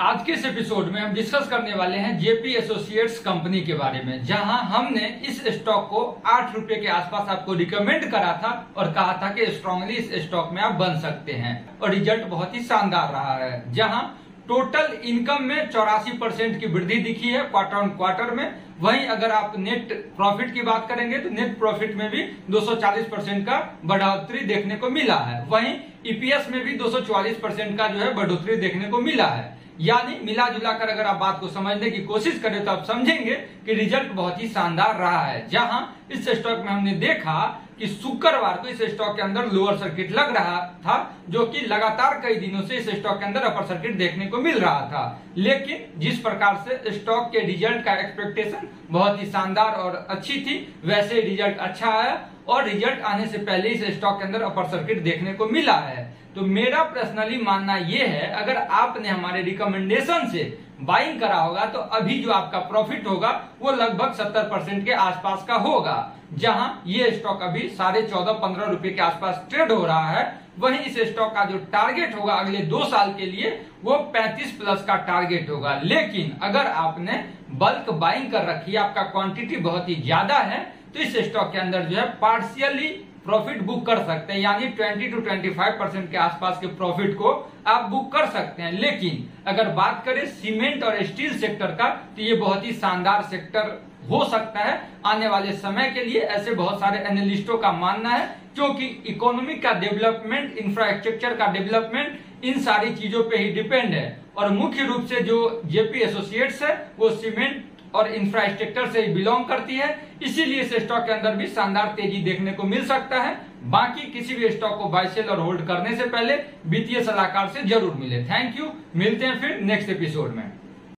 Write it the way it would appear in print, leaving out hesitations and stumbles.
आज के इस एपिसोड में हम डिस्कस करने वाले हैं जेपी एसोसिएट्स कंपनी के बारे में, जहां हमने इस स्टॉक को 8 रुपए के आसपास आपको रिकमेंड करा था और कहा था कि स्ट्रांगली इस स्टॉक में आप बन सकते हैं और रिजल्ट बहुत ही शानदार रहा है। जहां टोटल इनकम में 84% की वृद्धि दिखी है क्वार्टर ऑन क्वार्टर में। वहीं अगर आप नेट प्रॉफिट की बात करेंगे तो नेट प्रॉफिट में भी 240% का बढ़ोतरी देखने को मिला है। वहीं ईपीएस में भी 244% का जो है बढ़ोतरी देखने को मिला है। यानी मिला जुला कर अगर आप बात को समझने की कोशिश करें तो आप समझेंगे कि रिजल्ट बहुत ही शानदार रहा है। जहां इस स्टॉक में हमने देखा कि शुक्रवार को इस स्टॉक के अंदर लोअर सर्किट लग रहा था, जो कि लगातार कई दिनों से इस स्टॉक के अंदर अपर सर्किट देखने को मिल रहा था। लेकिन जिस प्रकार से स्टॉक के रिजल्ट का एक्सपेक्टेशन बहुत ही शानदार और अच्छी थी, वैसे रिजल्ट अच्छा आया और रिजल्ट आने से पहले इस स्टॉक के अंदर अपर सर्किट देखने को मिला है। तो मेरा पर्सनली मानना यह है, अगर आपने हमारे रिकमेंडेशन से बाइंग करा होगा तो अभी जो आपका प्रॉफिट होगा वो लगभग 70% के आसपास का होगा। जहां ये स्टॉक अभी 14.5-15 रुपए के आसपास ट्रेड हो रहा है। वहीं इस स्टॉक का जो टारगेट होगा अगले 2 साल के लिए वो 35+ का टारगेट होगा। लेकिन अगर आपने बल्क बाइंग कर रखी है, आपका क्वांटिटी बहुत ही ज्यादा है, तो इस स्टॉक के अंदर जो है पार्शियली प्रॉफिट बुक कर सकते हैं, यानी 20-25% के आसपास के प्रॉफिट को आप बुक कर सकते हैं। लेकिन अगर बात करें सीमेंट और स्टील सेक्टर का, तो ये बहुत ही शानदार सेक्टर हो सकता है आने वाले समय के लिए। ऐसे बहुत सारे एनालिस्टों का मानना है, क्योंकि इकोनॉमी का डेवलपमेंट, इंफ्रास्ट्रक्चर का डेवलपमेंट इन सारी चीजों पे ही डिपेंड है। और मुख्य रूप से जो जेपी एसोसिएट्स है वो सीमेंट और इंफ्रास्ट्रक्चर से बिलोंग करती है, इसीलिए इस स्टॉक के अंदर भी शानदार तेजी देखने को मिल सकता है। बाकी किसी भी स्टॉक को बाय सेल और होल्ड करने से पहले वित्तीय सलाहकार से जरूर मिले। थैंक यू, मिलते हैं फिर नेक्स्ट एपिसोड में।